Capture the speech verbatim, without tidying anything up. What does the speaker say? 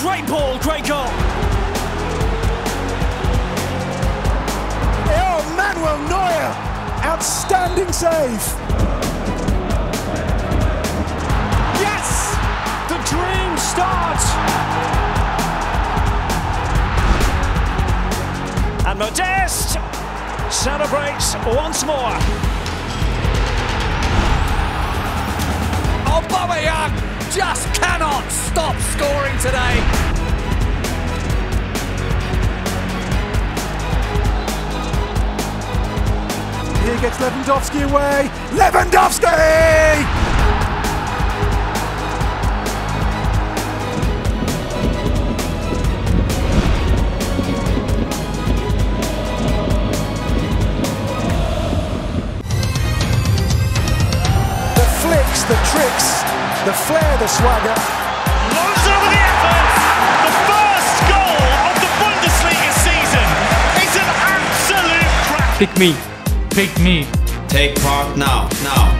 Great ball, great goal. Oh, Manuel Neuer! Outstanding save! Yes! The dream starts! And Modeste celebrates once more. Aubameyang just cannot stop scoring today. Here gets Lewandowski away. Lewandowski! The flicks, the tricks, the flair, the swagger. Loads over the effort. The first goal of the Bundesliga season is an absolute crack. Pick me. Pick me. Take part now. Now.